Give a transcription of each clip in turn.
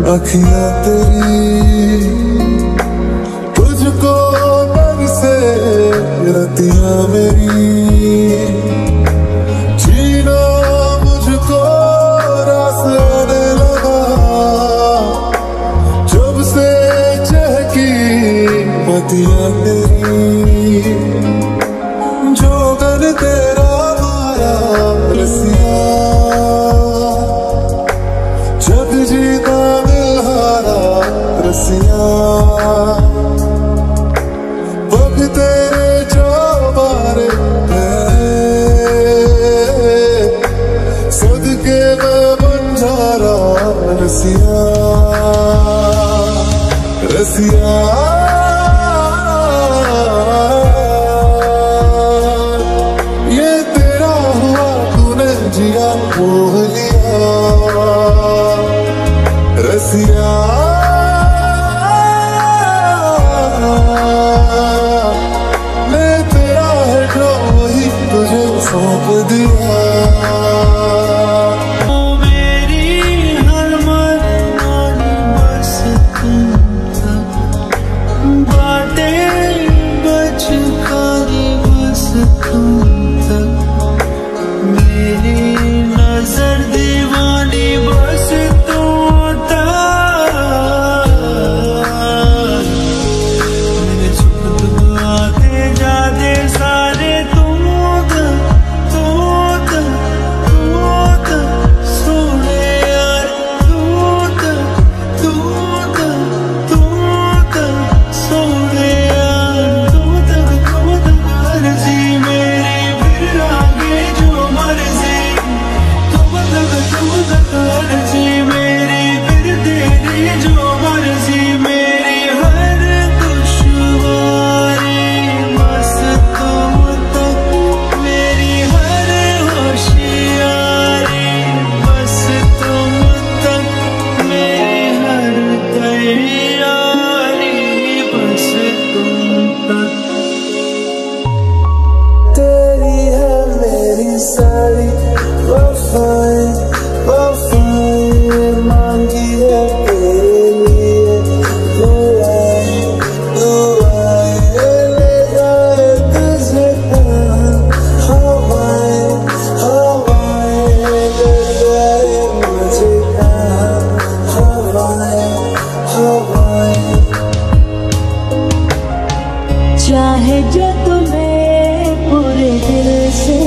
अखियां तेरी तुझको बरसे रतियां मेरी जीना मुझको रास आने लगा जब से चहकी मतियां तेरी जोगन तेरा मारा रसिया जग जीता दिलहारा रसिया पग तेरे जो मारे सदके मैं बंजारा रसिया रसिया ये तेरा हुआ तूने जिया मोह लिया रसिया मैं तेरा है जो वही तुझे सौंप दिया चाहे जो तुम्हें पूरे दिल से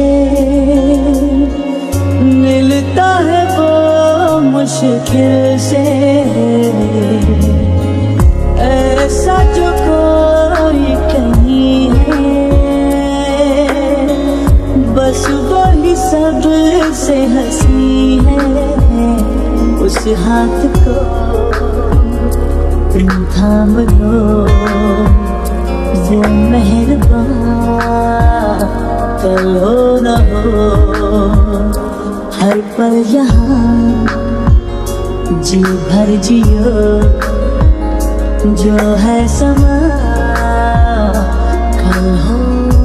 मिलता है वो मुश्किल से ऐसा जो कोई कहीं है बस वही सबसे हंसी है उस हाथ को तुम थाम लो वो मेहरबान कल हो न हो हर पल यहाँ जी भर जियो जो है समा कल हो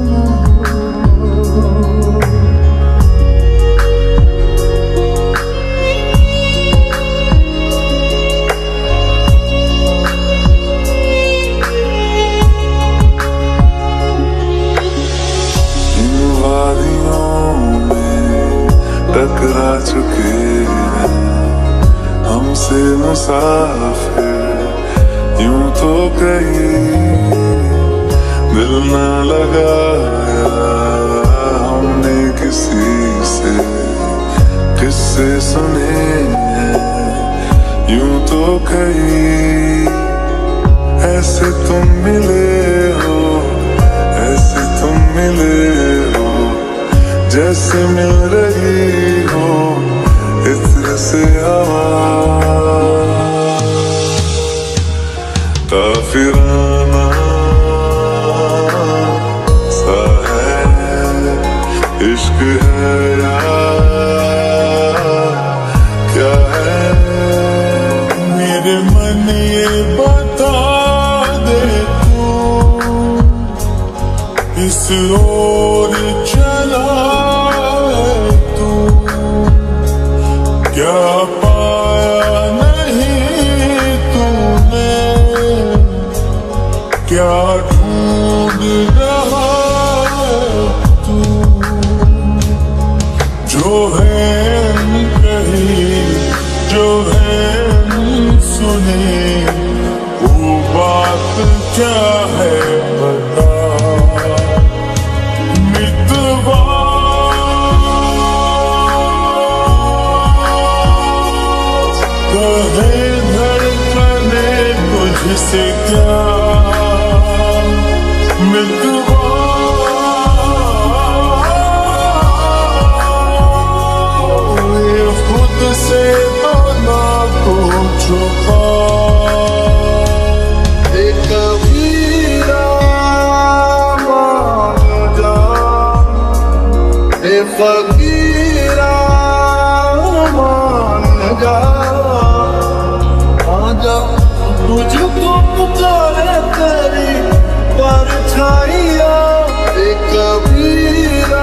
टकरा चुके हैं हमसे मुसाफिर यूं तो कहीं दिल न लगाया हमने किसी से किस्से सुने हैं यूं तो कहीं ऐसे तुम मिले हो ऐसे तुम मिले हो जैसे मिल रही हो इत्र से हवा काफिराना सा है इश्क है या क्या है मेरे मन ये बता दे तू इस ओर चला क्या पाया नहीं सुने वो बात क्या है बता। मितवा कहे धड़कने तुझसे क्या, मितवा खुद से ना तो छुपा। एक कबीरा मान जा, एक फकीरा मान जा, आजा तुझको पुकारे तेरी परछाइयाँ। एक कबीरा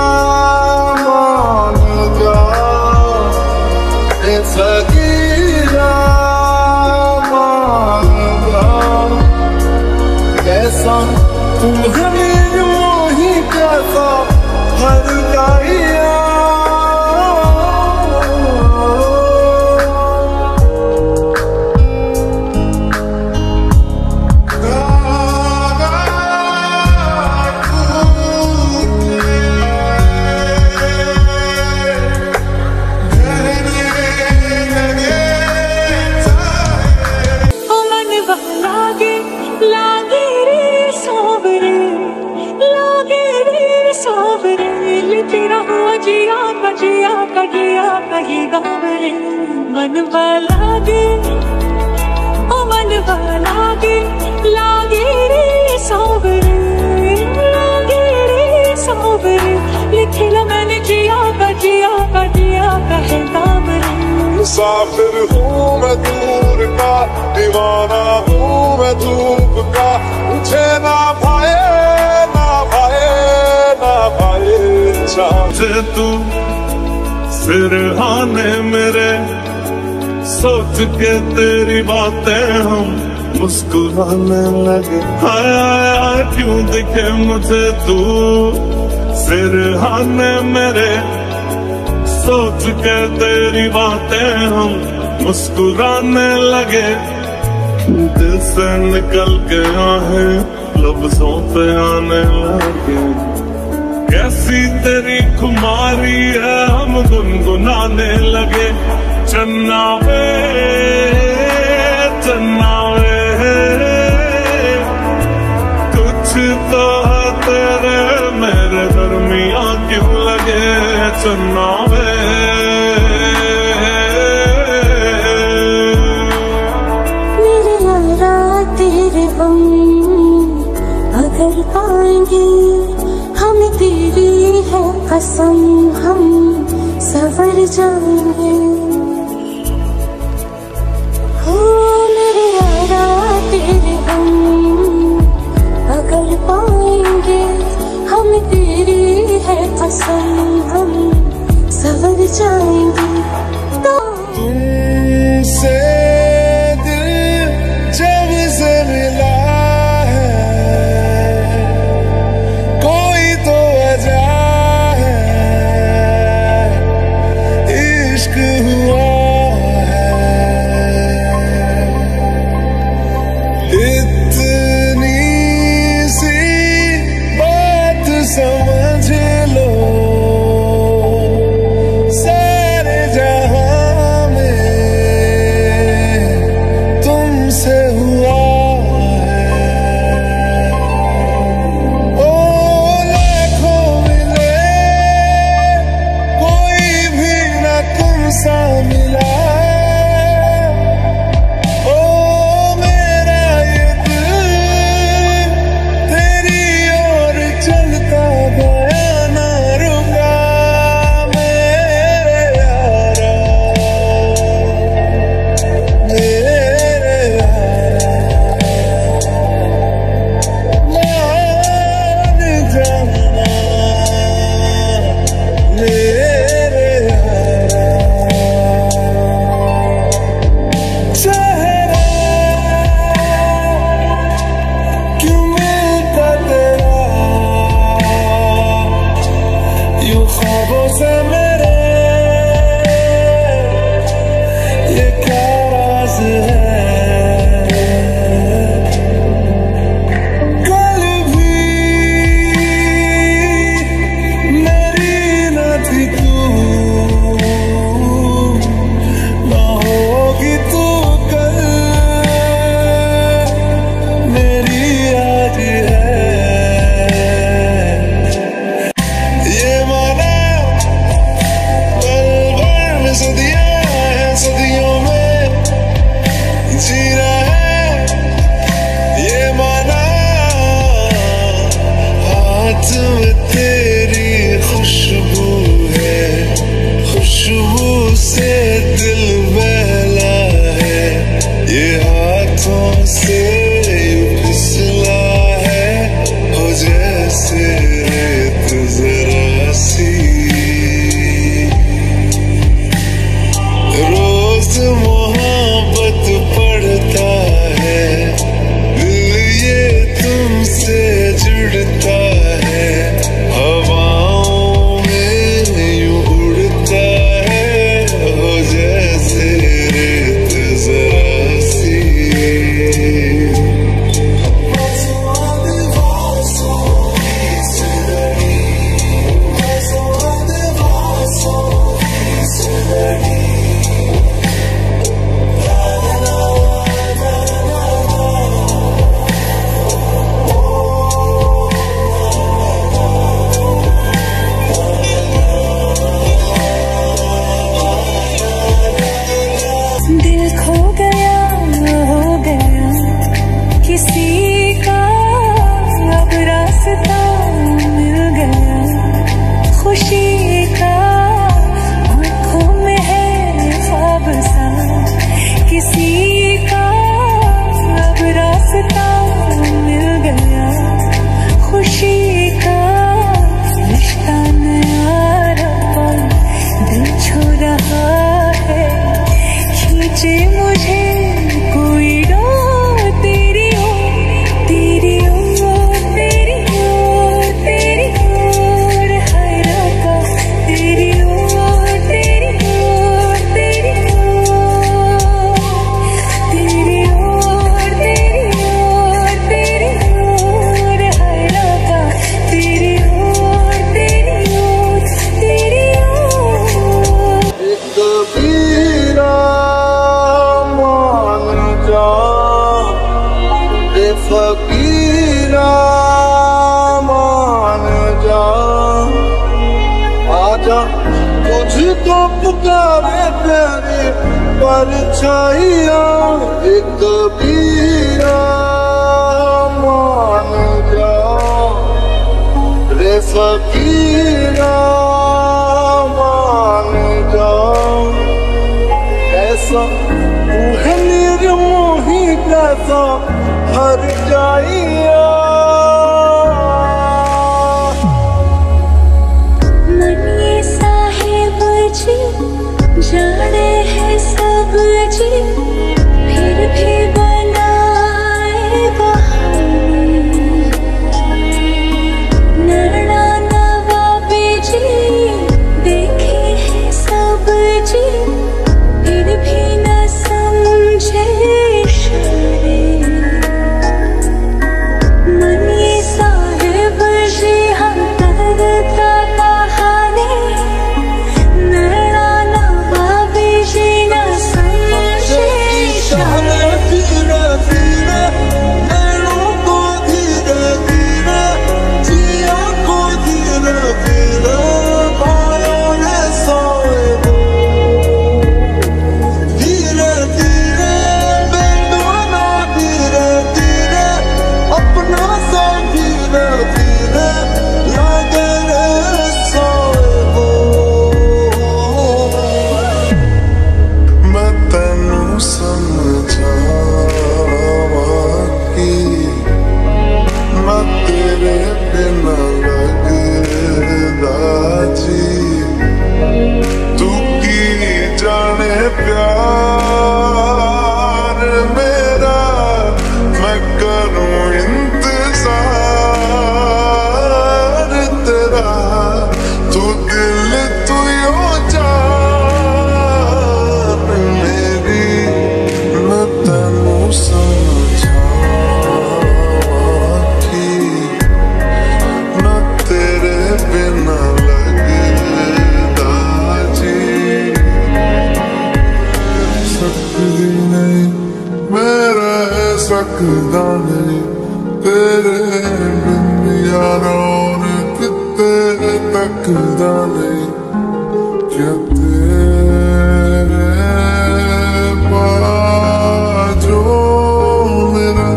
मान जा, फकीरा मान जा, कैसा तू हमें मोही कैसा हर गाइया। मन लागे ओ मन लागे, लागे रे सावरे, लागे रे सावरे। लिखे ला मैंने जिया का है नाम रे। मुसाफिर हूँ मैं दूर का, दीवाना हूँ मैं धूप का, मुझे ना भाए ना भाए ना भाए। चाहे तू सिरहाने मेरे, सोच के तेरी बातें हम मुस्कुराने लगे। हाय हाय क्यों दिखे मुझे तू सिरहाने मेरे, सोच के तेरी बातें हम मुस्कुराने लगे। दिल से निकल के आहें लफ्जों पे आने लगे। कैसी तेरी खुमारी है हम गुनगुनाने लगे। चन्ना वे कुछ तो है तेरे मेरे दरमिया क्यों लगे। चन्ना वे मेरे यारा तेरे हम अगर पाएंगे, हमें तेरी है कसम हम सवर जाएंगे। हो मेरे यारा तेरे हम अगर पाएंगे, हमें तेरी है कसम हम सवर जाएंगे। तो तुमसे दिल जब से मिला समझ लो, सारे फकीरा मान जा, आजा तुझको पुकारे तेरी परछाइयाँ। एक कबीरा मान जा रे फकीरा मान जा, ऐसा तू है निर्मोही कैसा हर जाइया। मनिए साहेब जी जाने है सब जी, फिर भी बनाए बहाने। नैना नवाबी जी देखे है सब जी, फिर भी न समझे इशारे। मनिए साहेब जी हम करता कहानी, नैना नवाबी जी न समझे इशारे। धीरे धीरे नैनों को धीरे धीरे, जिया को धीरे धीरे भाइयों ने सोए वो। धीरे धीरे बेदोना धीरे धीरे अपना सा धीरे धीरे लागे रे सोए वो। मैं तेनू समझावा कि मैं तेरे बिना लगदा जी, तू की जाने प्यार मेरा, मैं करूं इंतजार तेरा। तू दिल तू यो जान मेरी, मैं तेनू समझावा कि मैं तेरे बिना लगदा जी। सकदी नहीं मैं रह सकदा नहीं तेरे बिन यारा, और किते तकदा नहीं क्या तेरे बाजो मेरा।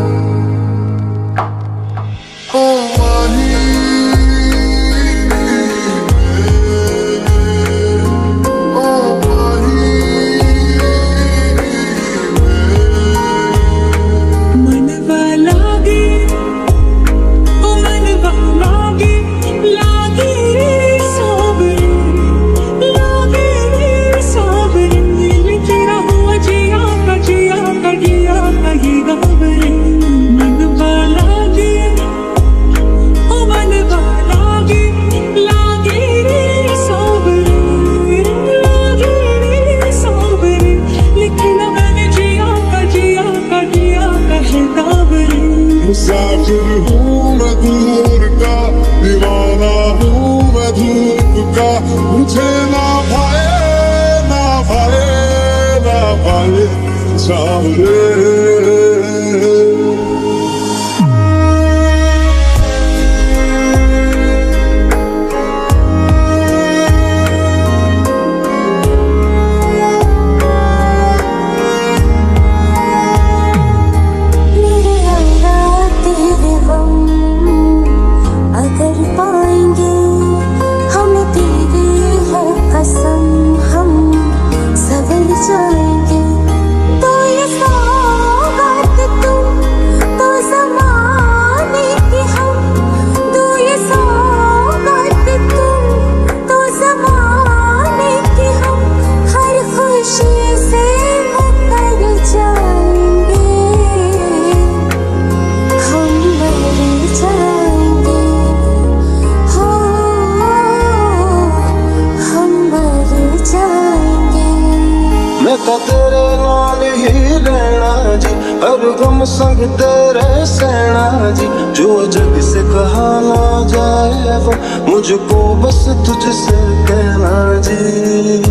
ओ माही ओ माही मनवा लागे ओ मनवा लागे, लागे रे साबरे, लागे रे साबरे। लिख रहा हुआ जिया का जिया का जिया का ये गावरे। मनवा लागे ओ मनवा लागे, लागे रे साबरे, लागे रे साबरे। लिखना मैंने जिया का जिया का जिया का है गावरे। मुसाफिर हूँ मैं दूर का, दीवाना हूँ मैं धूप का। मुझे ना भाए ना भाए ना भाए सावरे। मेरे अल्लाह तेरे गम अगर पाएंगे, हमें तेरी है कसम हम सवर जाएंगे। तो ये ख्वाब हर गम संग तेरे सहना जी, जो जग से कहा ना जाए वो मुझको बस तुझसे कहना जी।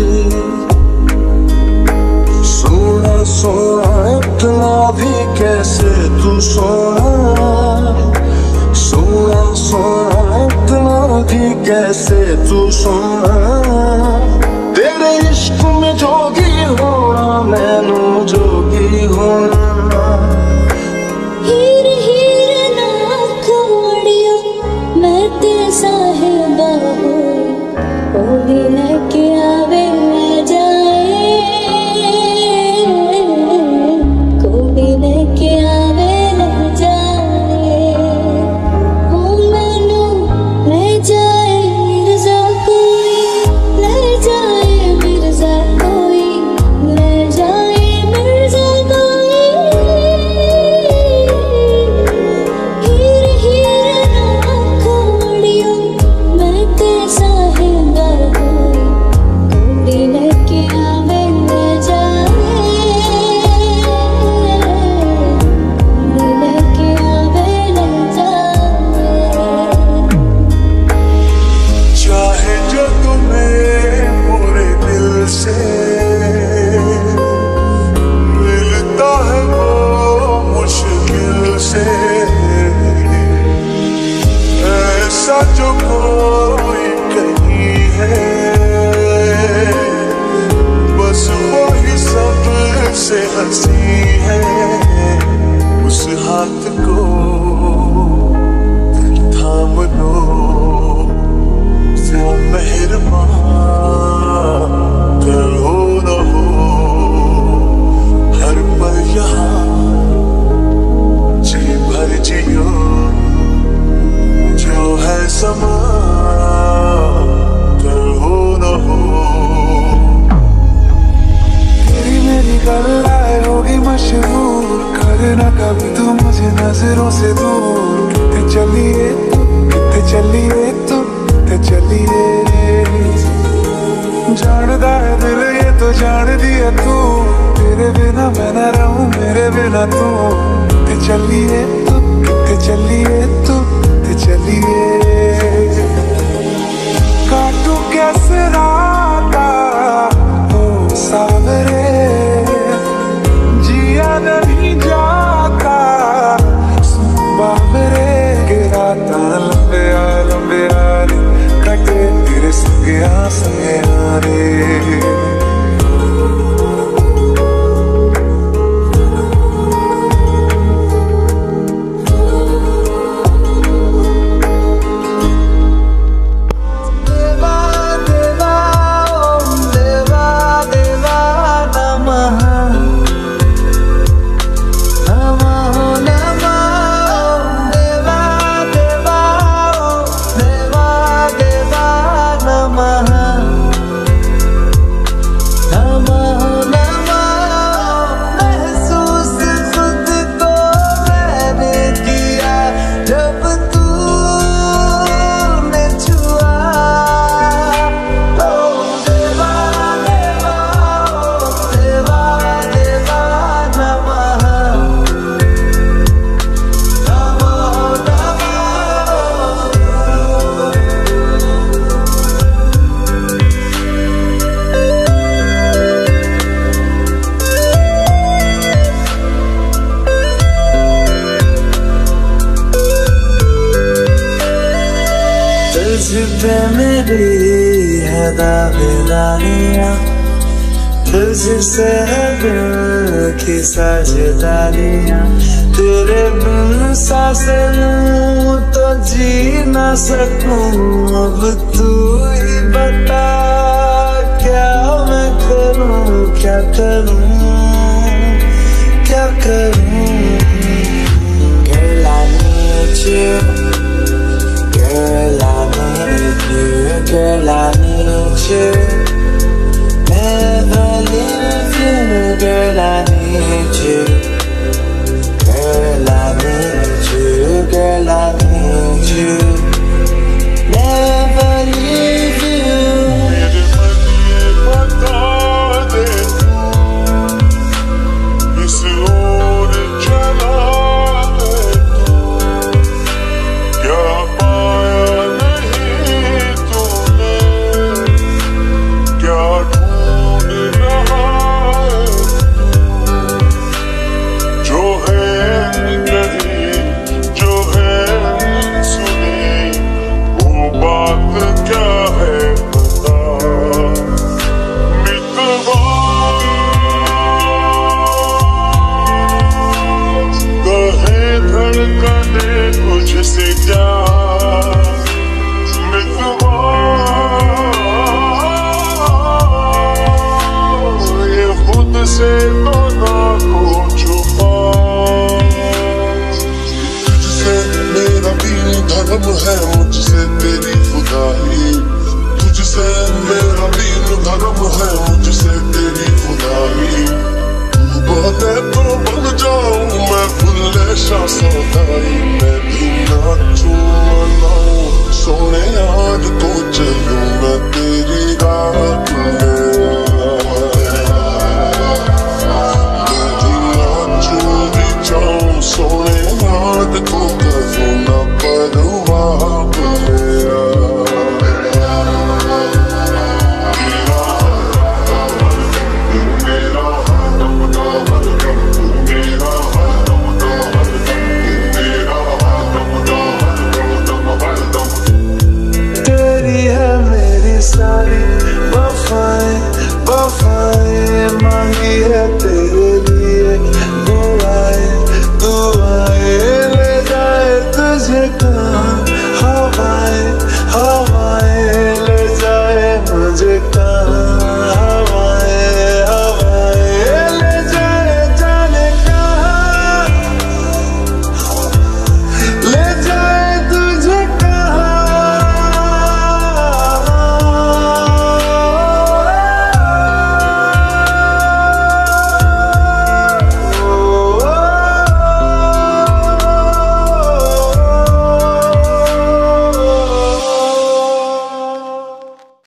सोना सोना इतना भी कैसे तू सोना, सोना सोना इतना भी कैसे तू सोना, तेरे इश्क में जोगी होना मैनू जोगी होना। हीर हीर ना खोड़ियो मैं ते साहिबा होई, कोई लेके आवे ले जाए, कोई लेके आवे ले जाए, ओ मैनू ले जाए मिर्जा कोई, ले जाए मिर्जा कोई, ले जाए मिर्जा कोई। हीर हीर ना खोड़ियो मैं ते साहिबा होई, कोई लेके आवे ले जाए, कोई लेके आवे ले जाए। चाहे जो तुम्हें पूरे दिल से मिलता है वो मुश्किल से, ऐसा जो कोई कहीं है बस वही सबसे हंसी है। उस हाथ को थाम लो, वो मेहरबान कल हो न हो, हर पल यहाँ जी भर जियो, जो है समा कल हो न हो। तेरी मेरी गल्लाएं होगी मशहूर, करना कभी तू मुझे नजरों से दूर। कितने चलिए तू, कितने चलिए तू, कितने चलिए, जानदा है दिल ये तो जान दिया तू, तेरे बिना मैं न रहूं मेरे बिना तू। कितने चलिए तू, कितने चलिए तू, कितने चलिए, काटू कैसे राता ओ सावरे, जिया नहीं जाता बाबरे, के राता लंबे आ रे कटे तेरे संगे आ रे। तुझपे मेरी है दावेदारियां, तुझसे है दिल की साझेदारियां, तेरे बिन सांसें लूं तो जी ना सकूं। अब तू ही बता क्या मैं करूं, क्या करूं, क्या करूं। Girl, I need you. Girl, I need you, girl, I need you. Never leave you, girl, I need you. Girl, I need you, girl, I need you. Never leave you. मेरे मन ये बता दे तू, इस ओर धर्म है मुझसे तेरी खुदाई, तुझसे मेरा दीन धर्म है मुझसे तेरी खुदाई। तू बोले तो बन जाऊं मैं फुल्ले शाह सौदाई, मैं भी नाचूं मनाऊं सोने आज तो चल